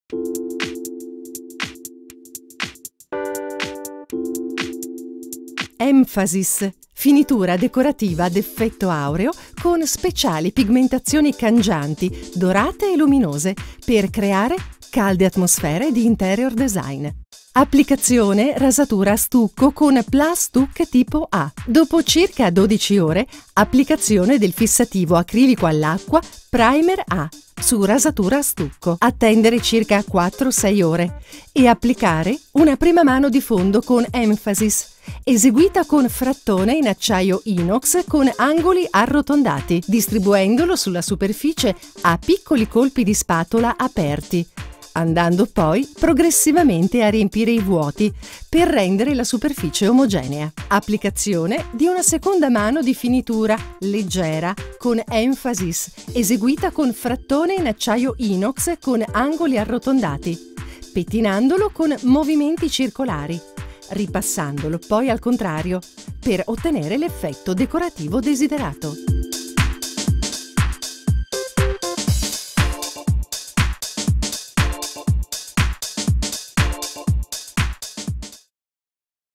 Emphasis, finitura decorativa ad effetto aureo con speciali pigmentazioni cangianti, dorate e luminose per creare calde atmosfere di interior design. Applicazione rasatura a stucco con Plus Stuck tipo A. Dopo circa 12 ore, applicazione del fissativo acrilico all'acqua Primer A su rasatura a stucco. Attendere circa 4-6 ore e applicare una prima mano di fondo con Emphasis, eseguita con frattone in acciaio inox con angoli arrotondati, distribuendolo sulla superficie a piccoli colpi di spatola aperti, andando poi progressivamente a riempire i vuoti per rendere la superficie omogenea. Applicazione di una seconda mano di finitura leggera con Emphasis, eseguita con frattone in acciaio inox con angoli arrotondati, pettinandolo con movimenti circolari, ripassandolo poi al contrario per ottenere l'effetto decorativo desiderato.